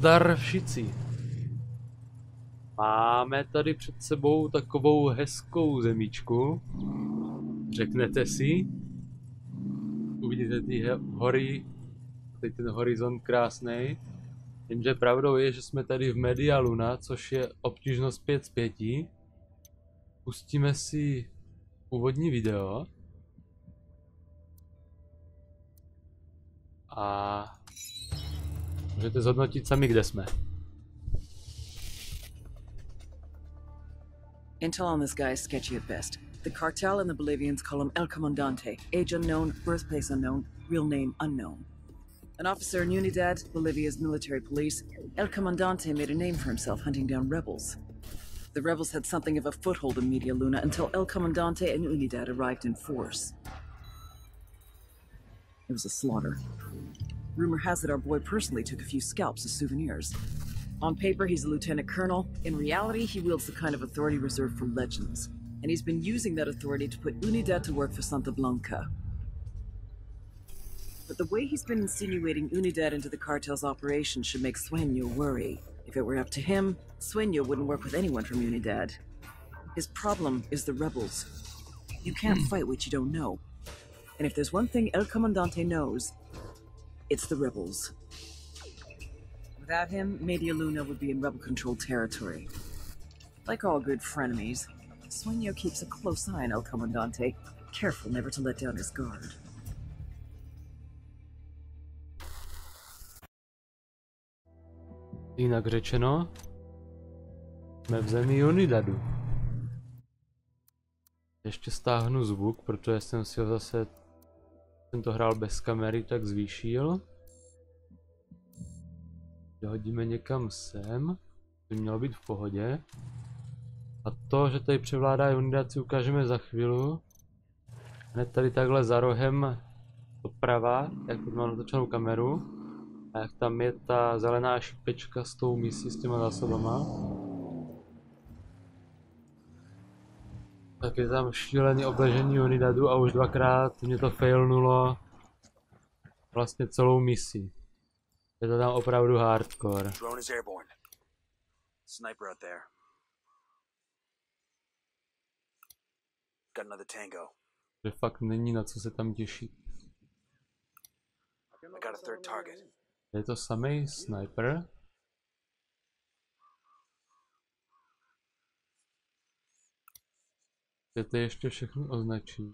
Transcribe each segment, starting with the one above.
Nazdar všichni. Máme tady před sebou takovou hezkou zemičku. Řeknete si. Uvidíte ty hory, teď ten horizont krásný. Jenže pravdou je, že jsme tady v Media Luna, což je obtížnost 5 z 5. Pustíme si úvodní video. A můžete zhodnotit sami, kde jsme. Intel on this guy is sketchy at best. The cartel and the Bolivians call him El Comandante. Age unknown, birthplace unknown, real name unknown. An officer in Unidad, Bolivia's military police, El Comandante made a name for himself hunting down rebels. The rebels had something of a foothold in Media Luna until El Comandante and Unidad arrived in force. It was a slaughter. Rumor has it our boy personally took a few scalps as souvenirs. On paper, he's a lieutenant colonel. In reality, he wields the kind of authority reserved for legends. And he's been using that authority to put Unidad to work for Santa Blanca. But the way he's been insinuating Unidad into the cartel's operation should make Sueño worry. If it were up to him, Sueño wouldn't work with anyone from Unidad. His problem is the rebels. You can't fight what you don't know. And if there's one thing El Comandante knows, it's the rebels. Without him, Media Luna would be in rebel-controlled territory. Like all good frenemies, Sueño keeps a close eye on El Comandante, careful never to let down his guard. Jinak řečeno, jsme v zemi Unidadu. Ještě stáhnu zvuk, protože jsem si ho zase, jsem to hrál bez kamery, tak zvýšil. Hodíme někam sem, by mělo být v pohodě. A to, že tady převládá Unidad, si ukážeme za chvíli. Hned tady takhle za rohem doprava, jak mám natočenou kameru. A jak tam je ta zelená šipečka s tou misí, s těma zásobama. Tak je tam šílený obležení Unidadu a už dvakrát mě to failnulo vlastně celou misi. Je to tam opravdu hardcore. Drone is airborne. Sniper out there. Got another tango. Že fakt není na co se tam těšit. I got a third target. Je to samej sniper. Chcete ještě všechno označit?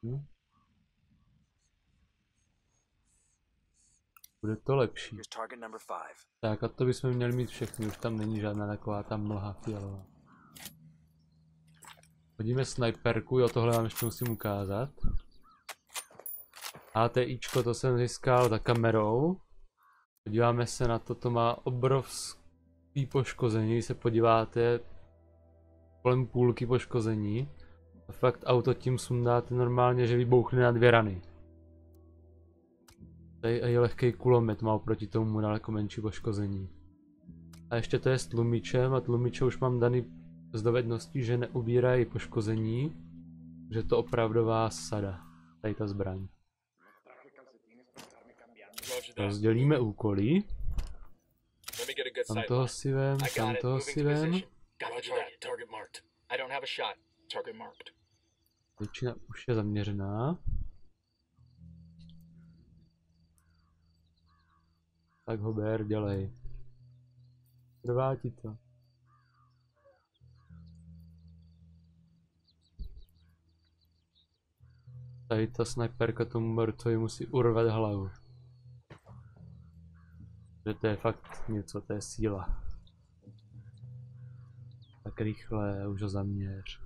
Bude to lepší. Tak a to bychom měli mít všechny, už tam není žádná taková ta mlha fialová. Hodíme sniperku, jo, tohle vám ještě musím ukázat. ATIčko, to jsem získal za kamerou. Podíváme se na to, to má obrovský poškození, když se podíváte, kolem půlky poškození. A fakt auto tím sundáte normálně, že vybouchne na 2 rany. Tady je lehký kulomet, má oproti tomu daleko menší poškození. A ještě to je s tlumičem a tlumiče už mám daný z dovedností, že neubírají poškození. Že to opravdová sada, tady ta zbraň. Rozdělíme úkoly. Tam toho si vem, tam toho si vem. Většina už je zaměřená. Tak ho ber, dělej. Trvá ti to. Tady ta sniperka tomu borcovi musí urvat hlavu. Že to je fakt něco, to je síla. Tak rychle, už ho zaměř.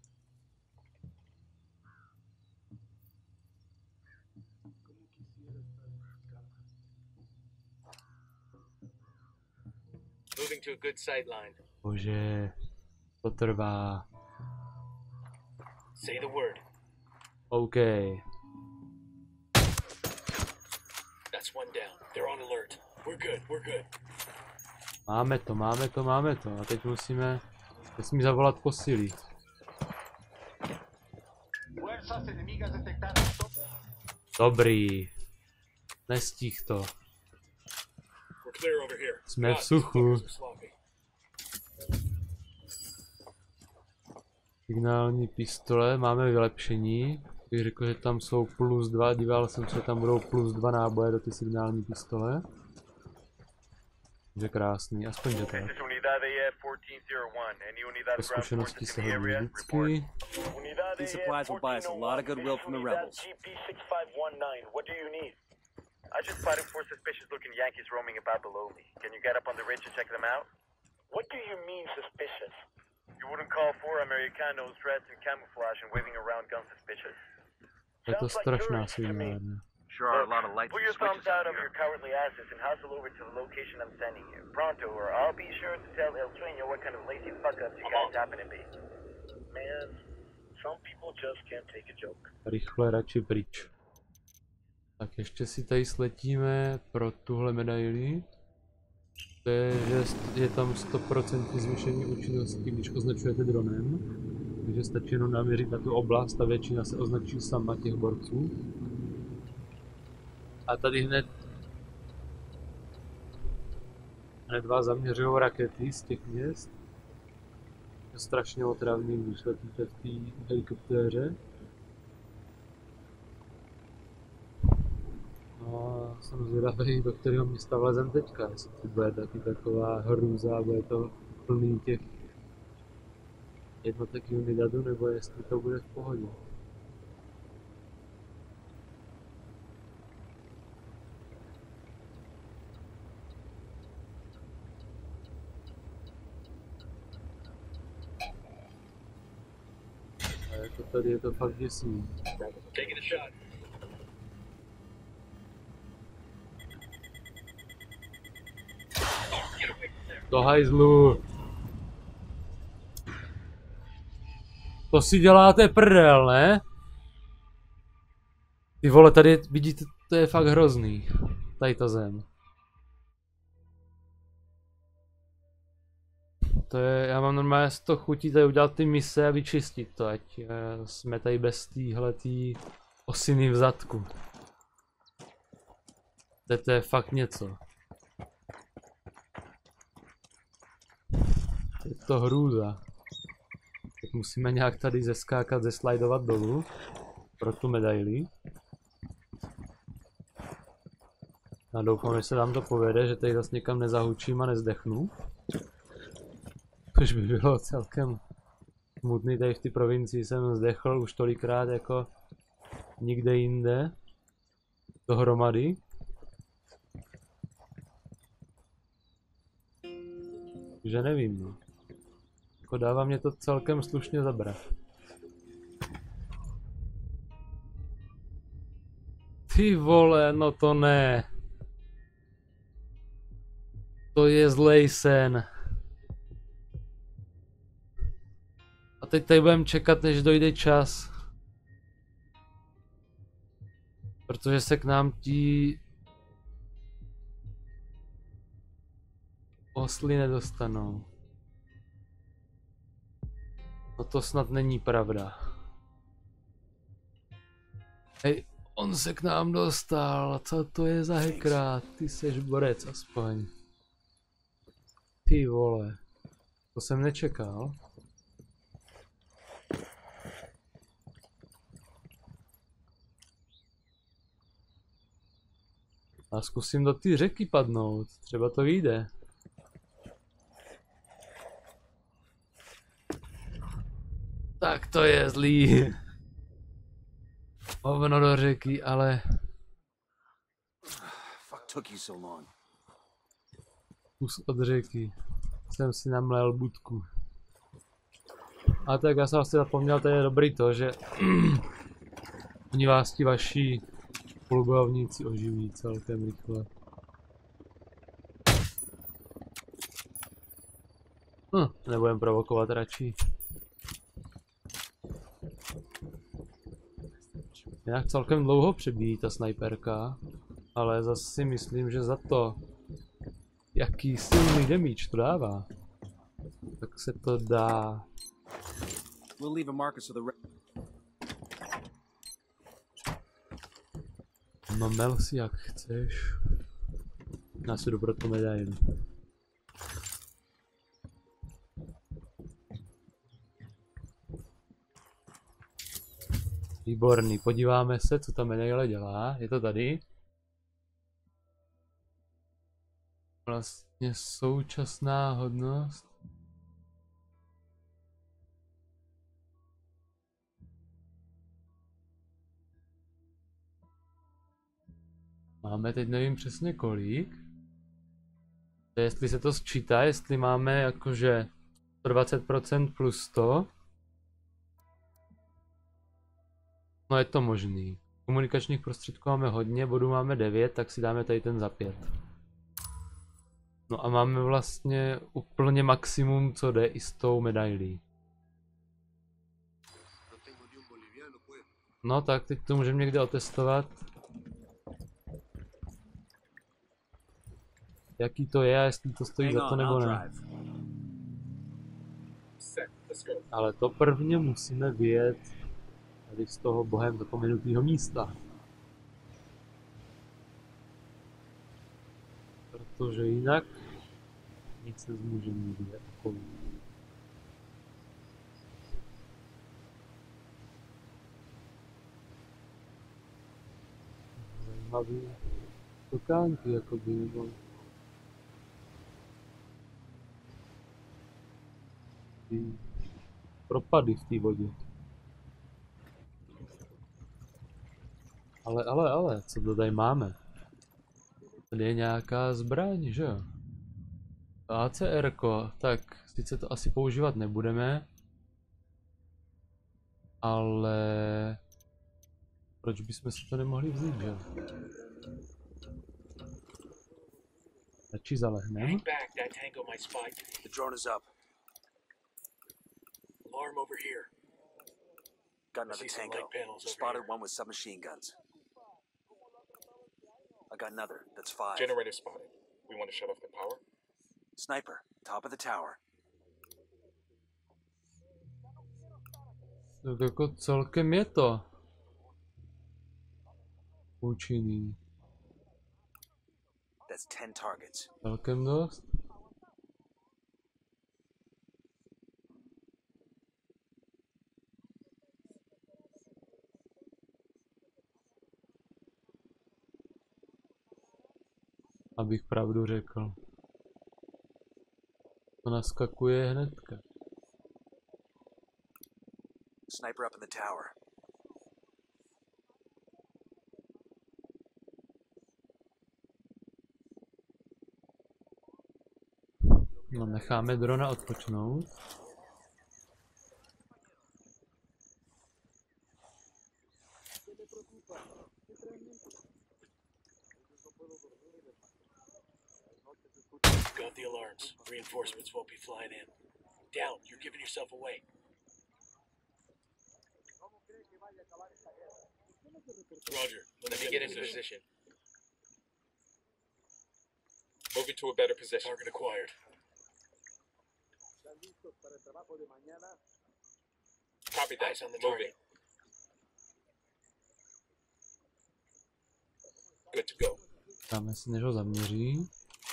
Bože, to trvá. Say the word. OK. That's one down. They're on alert. We're good, we're good. Máme to, máme to, máme to. A teď musíme zavolat posily. Dobrý. Nestih to. We're clear over here. Jsme v God, these suchu. fuckers are sloppy. Signální pistole, máme vylepšení. Bych řekl, že tam jsou +2, díval jsem se, tam budou +2 náboje do ty signální pistole. Je krásný, aspoň že tak. Po zkušenosti se hodí vždycky. These supplies will buy us a lot of goodwill from the rebels. I just spotted 4 suspicious-looking Yankees roaming about below me. Can you get up on the ridge and check them out? What do you mean suspicious? You wouldn't call 4 Americanos dressed in camouflage and waving around guns suspicious? Je to strašná sviňárna. Sure are a lot of lights. Pull your thumbs out of your cowardly asses and hustle over to the location I'm sending you. Pronto, or I'll be sure to tell El Sueño what kind of lazy fuck-ups you guys happen to be. Man, some people just can't take a joke. Rychle radši pryč. Tak ještě si tady sletíme pro tuhle medaili. To je, že je tam 100% zvýšení účinnosti, když označujete dronem. Takže stačí jenom naměřit na tu oblast a většina se označí sama těch borců. A tady hned 2 zaměřují rakety z těch měst. Je strašně otravný, když letíte v té helikoptéře. No, jsem zvědavý, do kterého města vlezem teďka, jestli to bude taky taková hrůza, bude to plný těch jednotek Unidadu, nebo jestli to bude v pohodě. A jako tady je to fakt děsivý. Taking a shot. Do hajzlu. To si děláte prdel, ne? Ty vole, tady vidíte, to je fakt hrozný. Tady ta zem. To je, já mám normálně z toho chutí tady udělat ty mise a vyčistit to, ať jsme tady bez téhletý osiny v zadku. To je fakt něco. Je to hrůza. Tak musíme nějak tady zeskákat, zeslidovat dolů. Pro tu medaili. A doufám, že se nám to povede, že tady zase někam nezahučím a nezdechnu. Což by bylo celkem smutný, tady v té provincii jsem zdechl už tolikrát jako nikde jinde. Dohromady. Takže nevím, no. Jako dává mě to celkem slušně zabrat. Ty vole, no to ne. To je zlej sen. A teď tady budeme čekat, než dojde čas. Protože se k nám tí osly nedostanou. No to snad není pravda. Hej, on se k nám dostal, co to je za hekra? Ty seš borec aspoň. Ty vole, to jsem nečekal. A zkusím do té řeky padnout, třeba to vyjde. Tak to je zlý. Hovno do řeky, ale... Kus od řeky. Jsem si namlel budku. A tak já jsem asi zapomněl, to je dobrý to, že... Oni vás ti vaši spolubojovníci oživí celkem rychle. Nebudem provokovat radši. Nějak celkem dlouho přebíjí ta snajperka, ale zase si myslím, že za to, jaký silný damage to dává, tak se to dá. No mel si jak chceš. Já si jdu pro to medaili. Výborný, podíváme se, co ta medaile dělá. Je to tady. Vlastně současná hodnost. Máme teď nevím přesně kolik. Jestli se to sčítá, jestli máme jakože 120% plus 100. No je to možný. Komunikačních prostředků máme hodně, bodů máme 9, tak si dáme tady ten za 5. No a máme vlastně úplně maximum, co jde i s tou medailí. No tak teď to můžeme někde otestovat. Jaký to je a jestli to stojí za to nebo ne. Ale to prvně musíme vyjet tady z toho bohem zapomenutého místa. Protože jinak nic nezmůžeme nikde okolí. Zajímavé tokánky jakoby, nebo ty propady v té vodě. Ale, co to tady máme? Tady je nějaká zbraň, že jo? ACR-ko, tak sice to asi používat nebudeme. Ale proč bychom si to nemohli vzít, že jo? Radši zalehneme. The drone is up. Alarm over here. Got another tango. Spotted one with submachine guns. I got another. That's 5. Generator spotted. We want to shut off the power. Sniper, top of the tower. Tak jako celkem je to účinný. That's 10 targets. Celkem dost. Abych pravdu řekl. To naskakuje hnedka. Sniper up in the tower. No, necháme drona odpočnout. Got the alarms. Reinforcements won't be flying in. Down. You're giving yourself away. Roger. Let me get into position. Moving to a better position. Target acquired. Copy that. Eyes on the target. Good to go. Dáme si, než ho zaměří.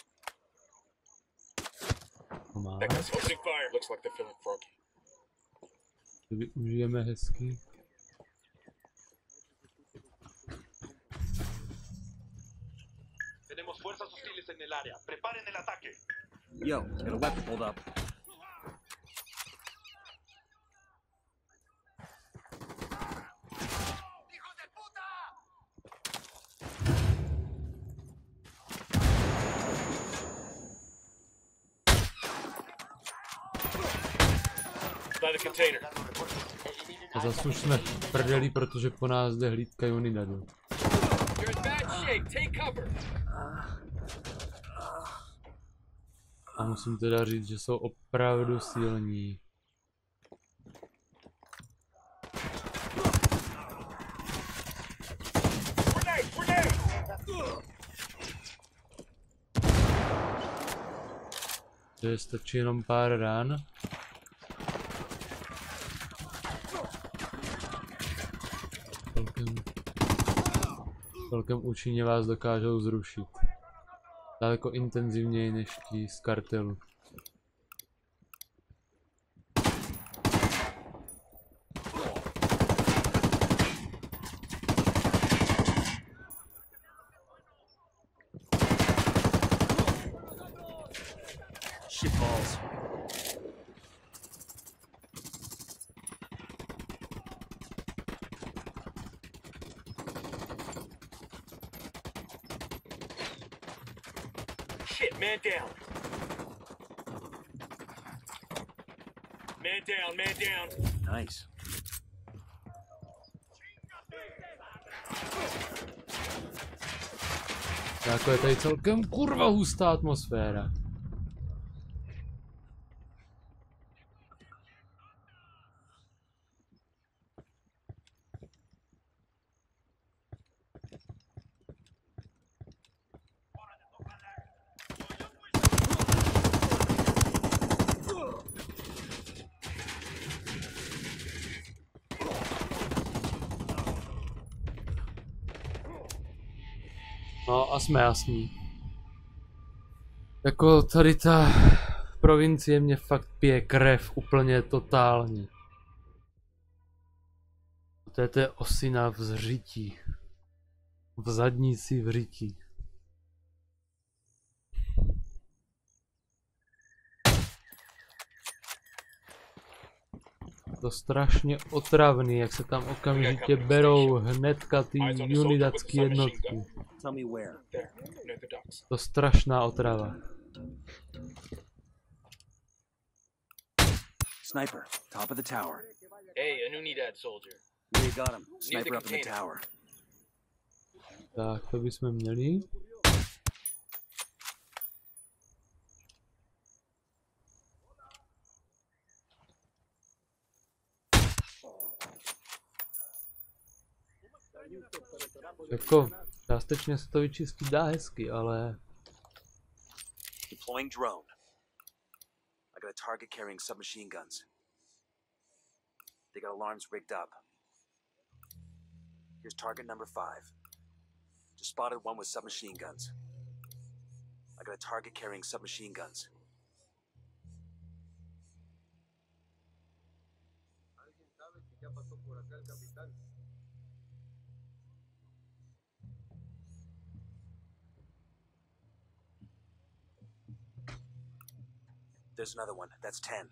Má. Looks like they're feeling froggy. Využijeme hezky. Tenemos fuerzas hostiles en el área. Preparen el ataque. Yo, got a weapon pulled up. A zase už jsme v prdeli, protože po nás jde hlídka Unidadu. A musím teda říct, že jsou opravdu silní. Že stačí jenom pár ran. Celkem účinně vás dokážou zrušit. Daleko intenzivněji než ti z kartelu. Shitballs. Shit, man down. Man down, man down. Nice. Jako je tady celkem kurva hustá atmosféra. No a jsme jasní. Jako tady ta provincie mě fakt pije krev úplně totálně. To je osina v zřití. V zadnici v řití. To strašně otravný, jak se tam okamžitě berou hnedka ty unidatský jednotky. Tell me where. There, near the docks. To strašná otrava. Sniper, top of the tower. Hey, an Unidad soldier. Where you got him? Sniper up in the tower. Tak, to bychom měli. Jako, částečně se to vyčistit dá hezky, ale... Deploying drone. I got a target carrying submachine guns. They got alarms rigged up. Here's target number 5. Just spotted one with submachine guns. I got a target carrying submachine guns. There's another one. That's 10.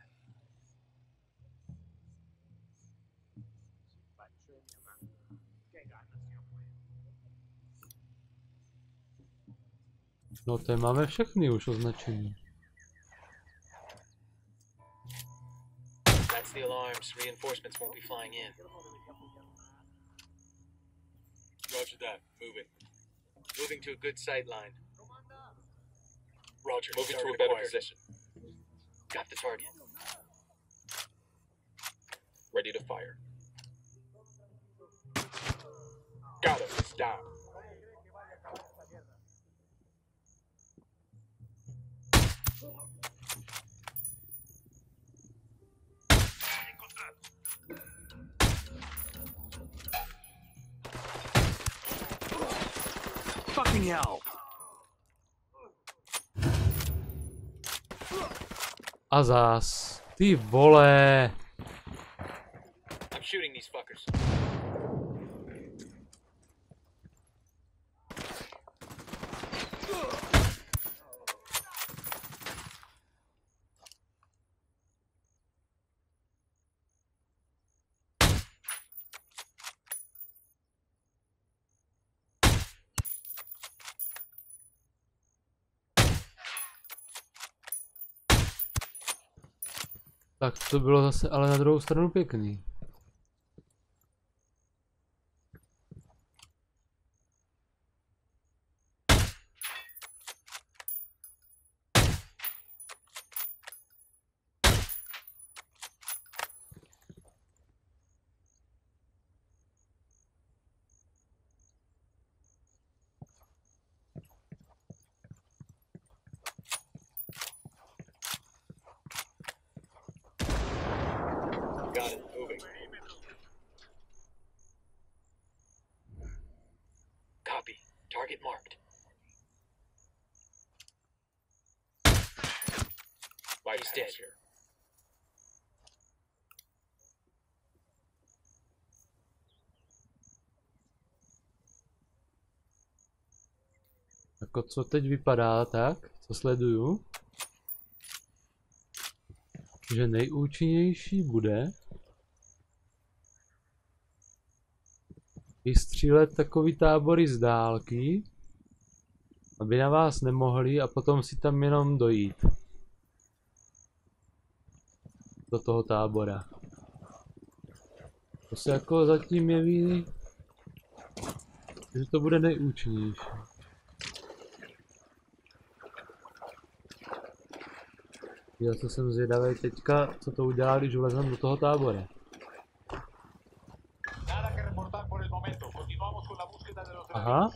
No to máme všechny už označení. That's the alarms. Reinforcements won't be flying in. Roger that. Moving. Moving to a good sight line. Roger. Moving to a better position. Got the target. Ready to fire. Got him. Stop. Fucking hell! A zás. Ty vole. I'm shooting these fuckers. Tak to bylo zase ale na druhou stranu pěkný. Got it. Moving. Copy. Target marked. He's dead. Jako co teď vypadá tak, co sleduju, že nejúčinnější bude vystřílet takový tábory z dálky, aby na vás nemohli a potom si tam jenom dojít do toho tábora. To se jako zatím jeví, že to bude nejúčinnější. Já se jsem zvědavý teďka, co to udělá, když vlezem do toho tábora. Aha.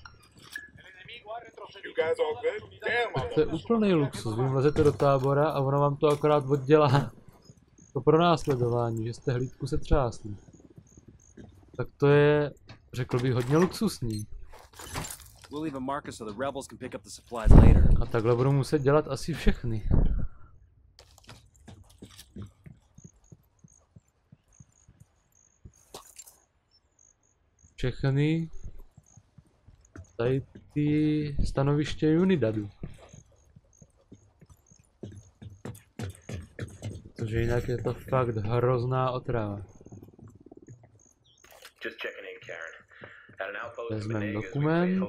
To je úplný luxus, vy vlezete do tábora a ono vám to akorát oddělá to pronásledování, že jste hlídku se třásli. Tak to je, řekl bych, hodně luxusní. A takhle budu muset dělat asi všechny. Všechny tady ty stanoviště Unidadu. Protože jinak je to fakt hrozná otrava. Vezmeme dokument.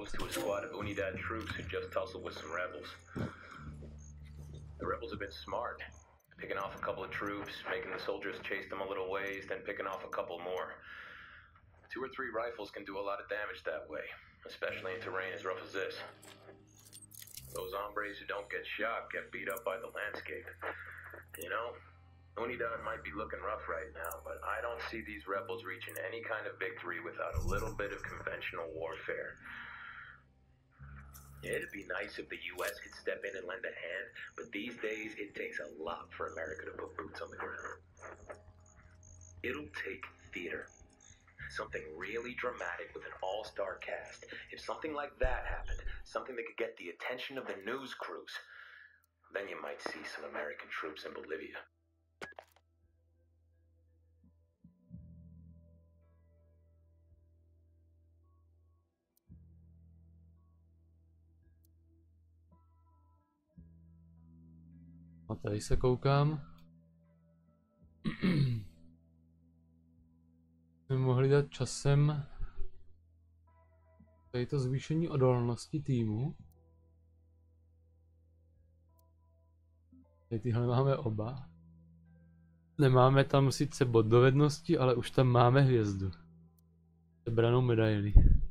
Picking off a couple of troops, making the soldiers chase them a little ways, then picking off a couple more. 2 or 3 rifles can do a lot of damage that way, especially in terrain as rough as this. Those hombres who don't get shot get beat up by the landscape. You know, Unidad might be looking rough right now, but I don't see these rebels reaching any kind of victory without a little bit of conventional warfare. It'd be nice if the US could step in and lend a hand, but these days it takes a lot for America to put boots on the ground. It'll take theater. Something really dramatic with an all-star cast. If something like that happened, something that could get the attention of the news crews, then you might see some American troops in Bolivia. A tady se koukám. My mohli dát časem tady to zvýšení odolnosti týmu. Tady tyhle máme oba. Nemáme tam sice bod dovednosti, ale už tam máme hvězdu. Sebranou medaili.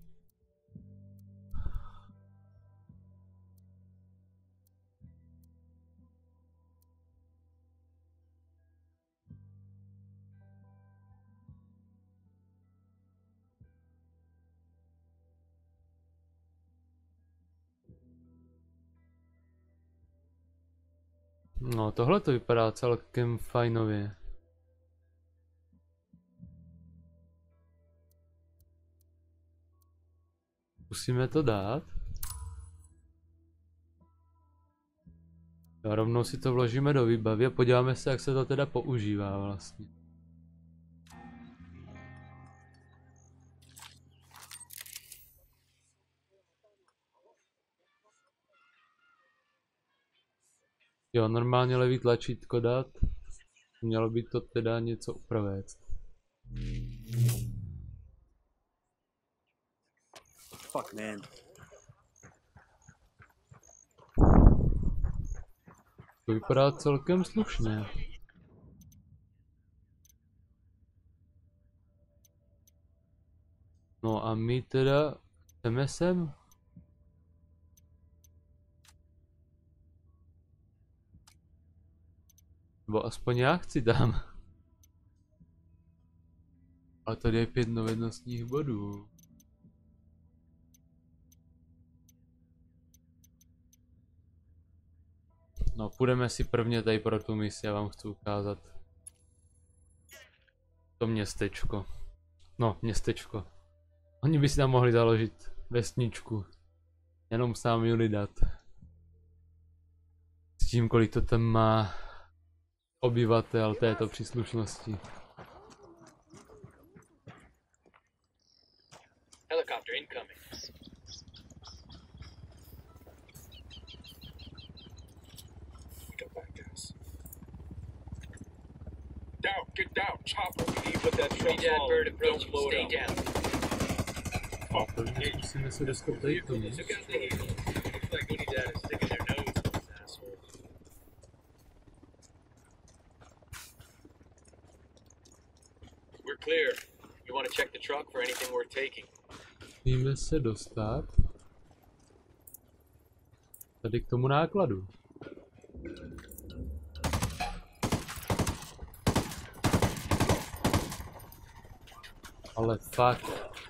No, tohle to vypadá celkem fajnově. Musíme to dát. A rovnou si to vložíme do výbavy a podíváme se, jak se to teda používá vlastně. Jo, normálně levý tlačítko dát. Mělo by to teda něco upravit. Fuck, man. To vypadá celkem slušně. No a my teda jdeme sem. Nebo aspoň já chci tam. A tady je 5 dovednostních bodů. No, půjdeme si prvně tady pro tu misi, já vám chci ukázat to městečko. No, městečko. Oni by si tam mohli založit vesničku. Jenom sám Unidad. S tím, kolik to tam má obyvatel této příslušnosti. Helicopter incoming. Go back, guys. Down, get down, chopper. We need to put that truck on. Bird approach. Stay down. Musíme se dostat tady k tomu. Looks like Unidad is sticking their nose in these assholes. We're clear. You want to check the truck for anything worth taking? Musíme se dostat tady k tomu nákladu. Ale fakt.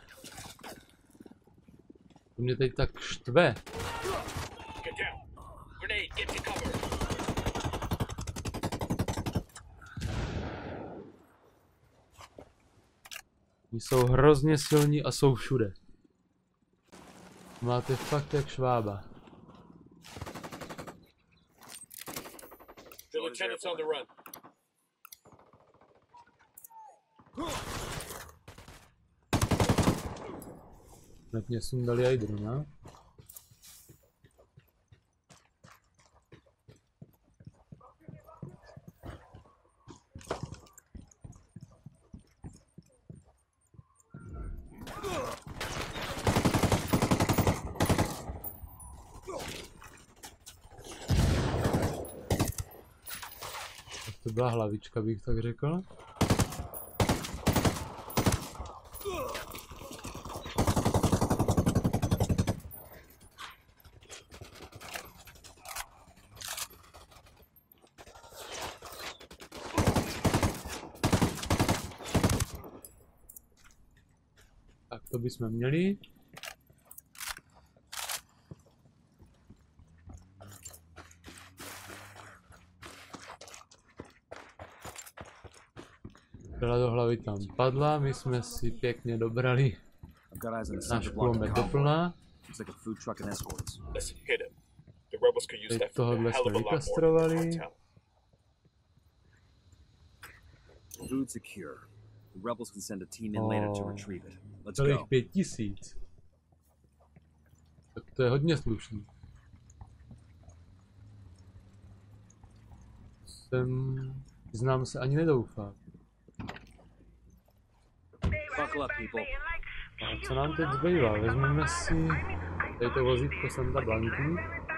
To mě teď tak štve. Get down. Grenade, get to cover. Oni jsou hrozně silní a jsou všude. Máte fakt jak švába. The lieutenant's on the run. Hned mě sundali aj drona. To byla hlavička, bych tak řekl. Tak to bychom měli. Střela do hlavy tam padla, my jsme si pěkně dobrali náš kulomet doplná. Teď tohohle jsme vykastrovali. Celých 5000. Tak to je hodně slušný. Znám se ani nedoufám. A co nám teď zbývá? Vezmeme si tady to vozítko Santa Blanky.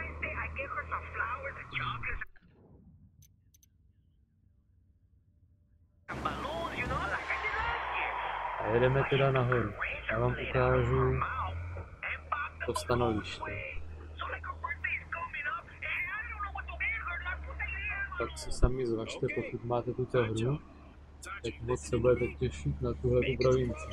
A jedeme teda nahoru. Já vám ukážu to stanoviště. Tak si sami zvažte, pokud máte tuto hru, jak moc se budete těšit na tuhletu provinci.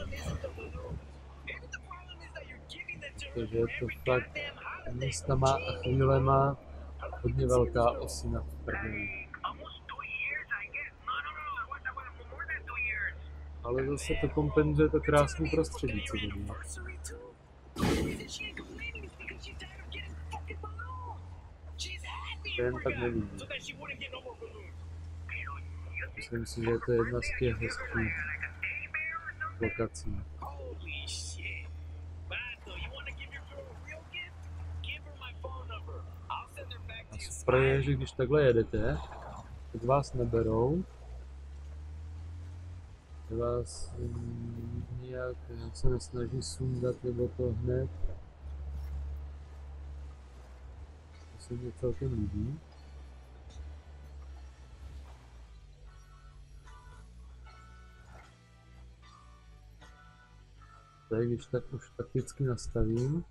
Protože je to fakt místama a chvílema hodně velká osina v první. Ale zase to kompenzuje to krásný prostředí, co vidím. To jen tak nevidím. Myslím si, že je to jedna z těch hezkých lokací. A super je, že když takhle jedete, tak vás neberou. Vás nějak se nesnaží sundat nebo to hned. To se mě celkem líbí. Tady když tak už takticky nastavím.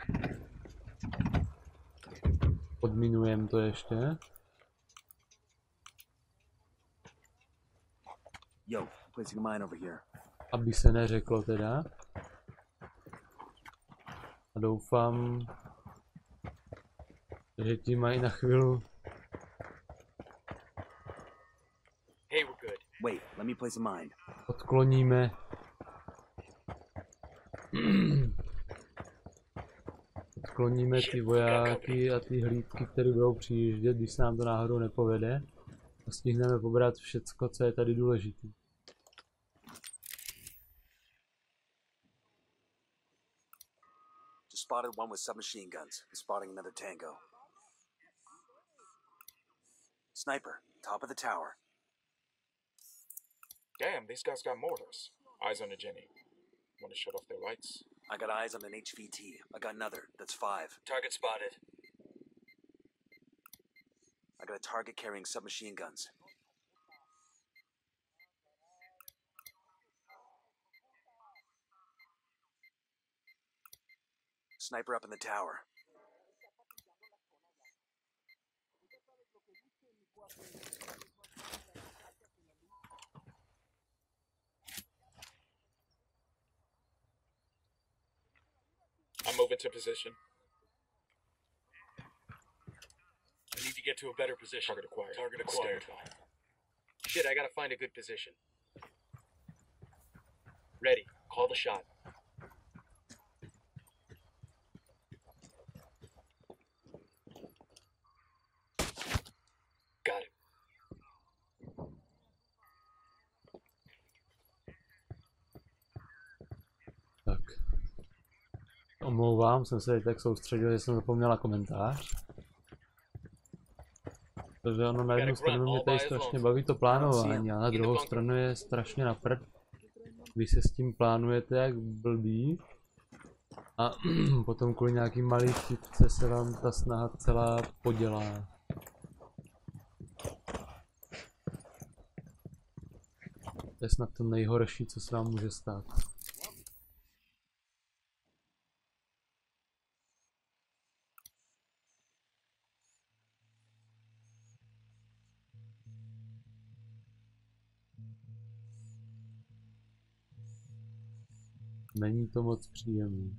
Podminujem to ještě. Aby se neřeklo teda. A doufám, že ti mají na chvíli. Odkloníme. Odkloníme ty vojáky a ty hlídky, které budou přijíždět, když se nám to náhodou nepovede. A stihneme pobrat všecko, co je tady důležité. Just spotted one with submachine guns. I'm spotting another tango. Sniper, top of the tower. Damn, these guys got mortars. Eyes on a Jenny. Want to shut off their lights? I got eyes on an HVT. I got another. That's 5. Target spotted. I got a target carrying submachine guns. Sniper up in the tower. I'm moving to position. I need to get to a better position. Target acquired. Target acquired. Shit, I gotta find a good position. Ready. Call the shot. Got it. Tak. Omlouvám, jsem se tak soustředil, že jsem zapomněla komentář. Protože ono na jednu stranu mě tady strašně baví to plánování a na druhou stranu je strašně na prd, když se s tím plánujete jak blbý a potom kvůli nějaký malý chybce se vám ta snaha celá podělá. To je snad to nejhorší, co se vám může stát. Není to moc příjemný.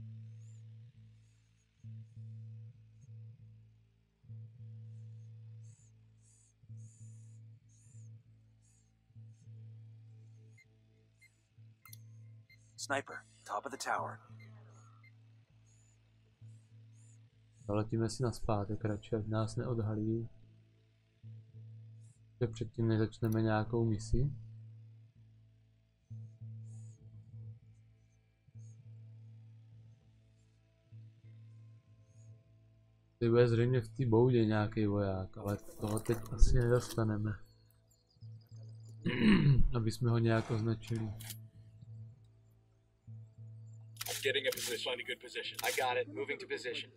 Sniper, top of the tower. Zaletíme si nazpátek radši, ať nás neodhalí. Tak předtím, než začneme nějakou misi. Tady bude zřejmě v té boudě nějaký voják, ale toho teď asi nedostaneme. Aby jsme ho nějak označili. I'm getting a position. Find a good position. I got it. Moving to position.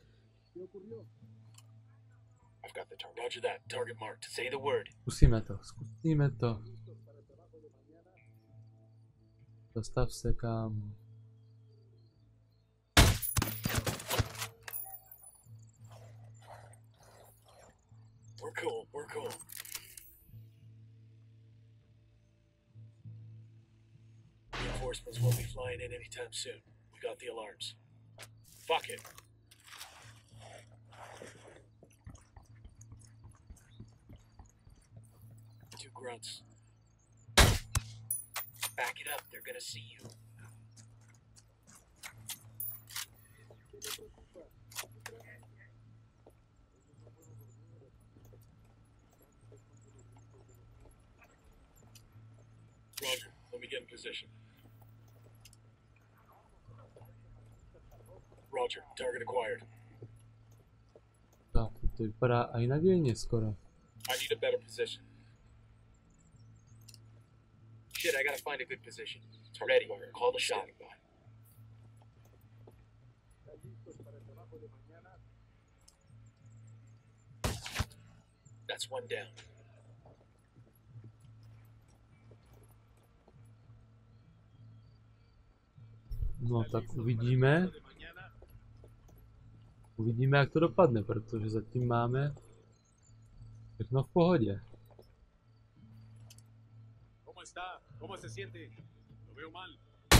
I've got the target. Roger that. Target marked. Say the word. Zkusíme to, zkusíme to. Dostav se kam. We're cool. We're cool. Reinforcements won't be flying in anytime soon. We got the alarms. Fuck it. Two grunts. Back it up. They're gonna see you. Roger. Let me get in position. Roger. Target acquired. Tak, to vypadá i nadějně skoro. I need a better position. Shit, I gotta find a good position. Ready. Call the shot. That's one down. No tak uvidíme. Uvidíme, jak to dopadne, protože zatím máme všechno v pohodě. ¿Cómo está? ¿Cómo se siente? Lo veo mal.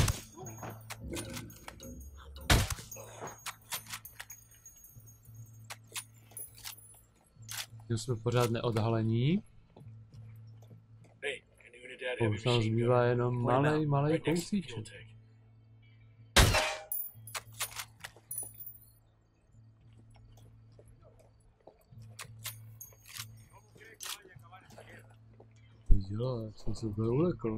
Tím jsme pořád neodhalení. Hey, an Unidad heavy Už nám machine zbývá gun. jenom malej Right next to the kousíček. fuel tank. dělá? Já jsem se úplně ulekl.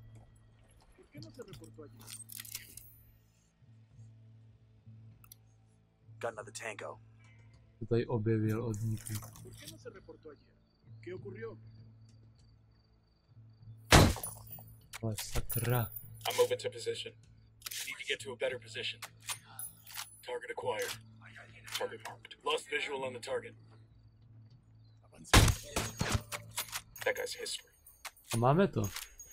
Got another tango. To tady objevil od níku. Ale sakra. I'm moving to position. Need to get to a better position. Target acquired. Target marked. Lost visual on the target. That guy's history. A máme to.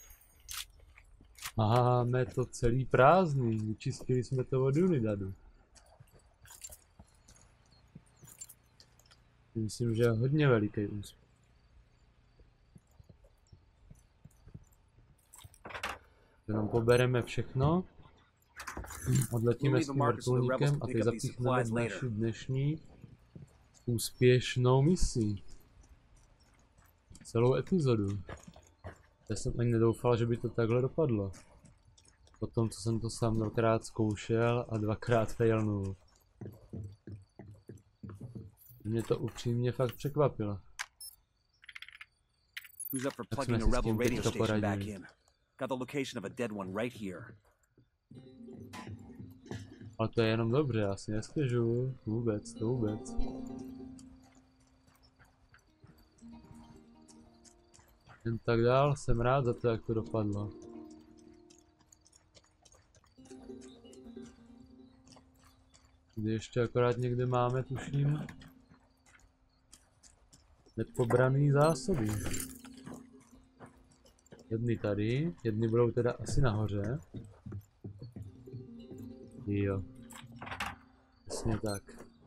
Máme to celý prázdný. Vyčistili jsme to od Unidadu. Myslím, že je hodně veliký úspěch. Jenom pobereme všechno. Odletíme s tím vrtulníkem a teď zapíchneme naši dnešní úspěšnou misi. Celou epizodu. Já jsem ani nedoufal, že by to takhle dopadlo. Po tom, co jsem to sám dvakrát zkoušel a dvakrát failnul. Mě to upřímně fakt překvapilo. Who's up for Tak plugging jsme a si s rebel tím radio teďka station back poradili. in? Got the location of a dead one right here. Ale to je jenom dobře, já si nestěžuju. Vůbec, to vůbec. Jen tak dál, jsem rád za to, jak to dopadlo. Kdy ještě akorát někde máme, tuším, nepobraný zásoby. Jedny tady, jedny budou teda asi nahoře. Jo. Přesně tak.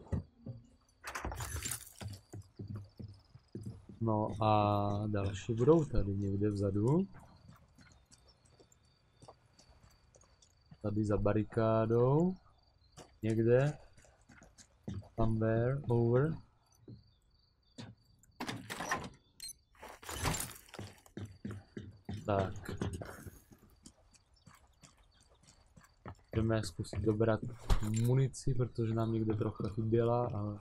No a další budou tady někde vzadu. Tady za barikádou. Někde. Somewhere over. Tak. Můžeme zkusit dobrat munici, protože nám někde trochu chyběla, ale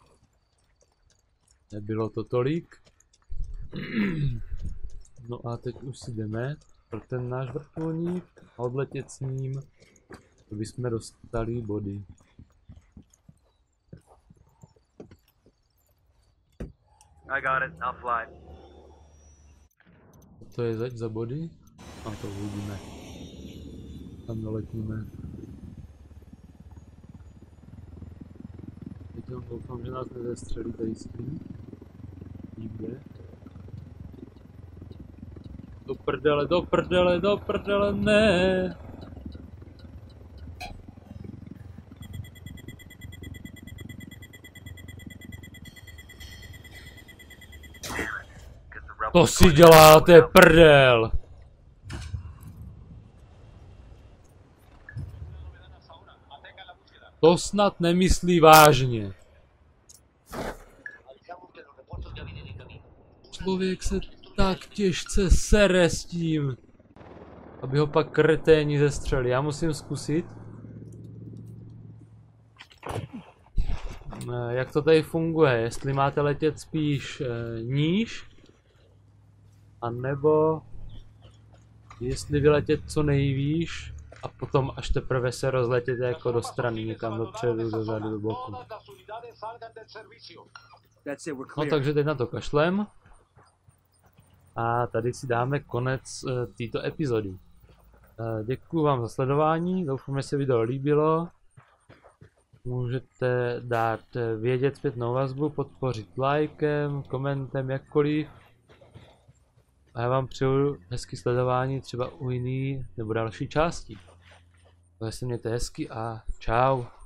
nebylo to tolik. No a teď už si jdeme pro ten náš vrtulník a odletět s ním, aby jsme dostali body. I got it. I'll fly. Co to je zač za body? Tam to uvidíme. Tam doletíme. Teď doufám, že nás nezestřelí tady s tím. Nikde. Do prdele, do prdele, do prdele, ne! To si děláte prdel! To snad nemyslí vážně. Člověk se tak těžce sere s tím, aby ho pak kreténi zestřeli. Já musím zkusit. Jak to tady funguje? Jestli máte letět spíš níž, anebo jestli vyletět co nejvýš a potom až teprve se rozletět jako do strany, někam dopředu, dozadu, do boku. No takže teď na to kašlem. A tady si dáme konec této epizody. Děkuju vám za sledování, doufám, že se video líbilo. Můžete dát vědět zpětnou vazbu, podpořit lajkem, komentem, jakkoliv. A já vám přeju hezký sledování třeba u jiný nebo další části. Takže se mějte hezky a čau.